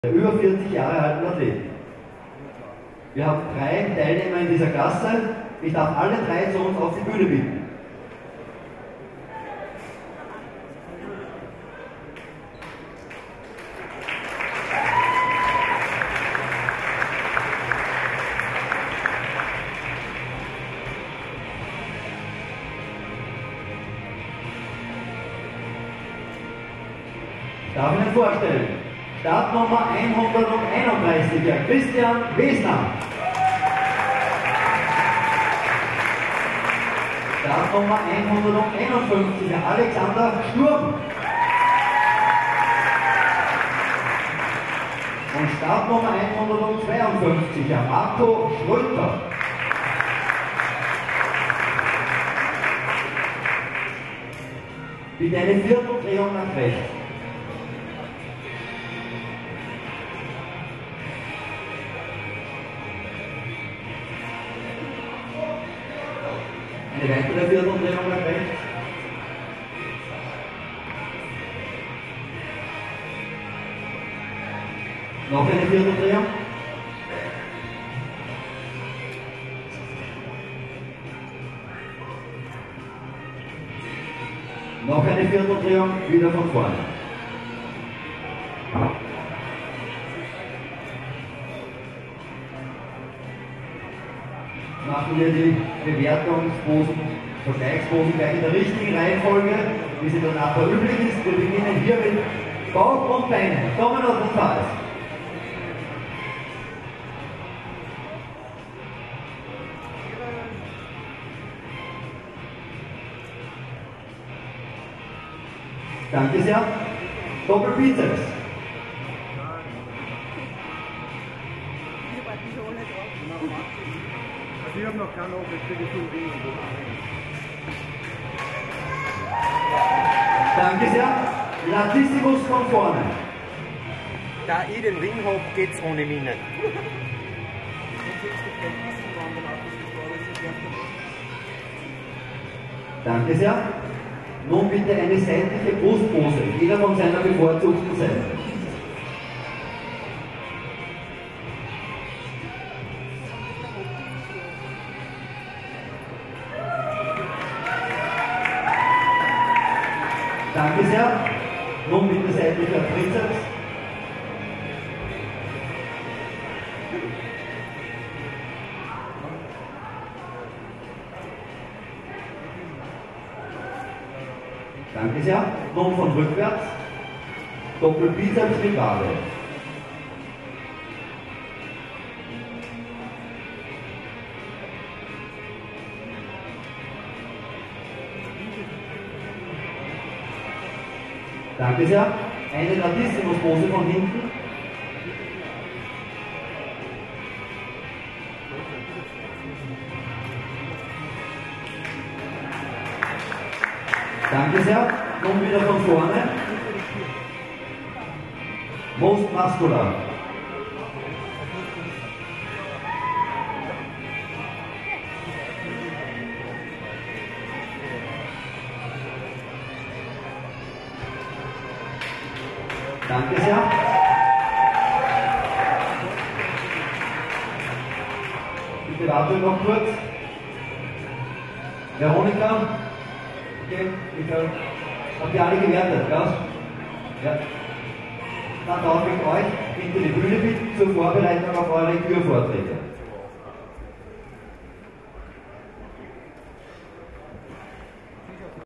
Der über 40 Jahre alten Athleten. Wir haben 3 Teilnehmer in dieser Klasse. Ich darf alle 3 zu uns auf die Bühne bitten. Ich darf Ihnen vorstellen, Startnummer 131, Christian Wesner. Startnummer 151, Alexander Sturm. Und Startnummer 152, Marco Schröter. Bitte eine Vierteldrehung nach rechts. Eine weitere Vierteldrehung nach rechts. Noch eine Vierteldrehung. Noch eine Vierteldrehung, wieder von vorne. Machen wir die Bewertungsposen, Vergleichsposen gleich in der richtigen Reihenfolge, wie sie dann nachher üblich ist. Wir beginnen hier mit Bauch und Beine. Dominos und Fals. Danke sehr. Doppelbizeps. Ich habe noch keine Aufmerksamkeit. Danke sehr. Latissimus von vorne. Da ich den Ring habe, geht's ohne mich nicht. Danke sehr. Nun bitte eine seitliche Brustpose, jeder von seiner bevorzugten Seite. Danke sehr. Nun bitte seitlicher Trizeps. Danke sehr. Nun von rückwärts. Doppelbizeps mit Wade. Danke sehr. Eine Latissimus-Pose von hinten. Danke sehr. Nun wieder von vorne. Most muscular. Danke sehr. Bitte warten noch kurz. Veronika, okay, Michael, habt ihr alle gewertet, ja? Ja. Dann darf ich euch hinter die Bühne bitten zur Vorbereitung auf eure Kürvorträge.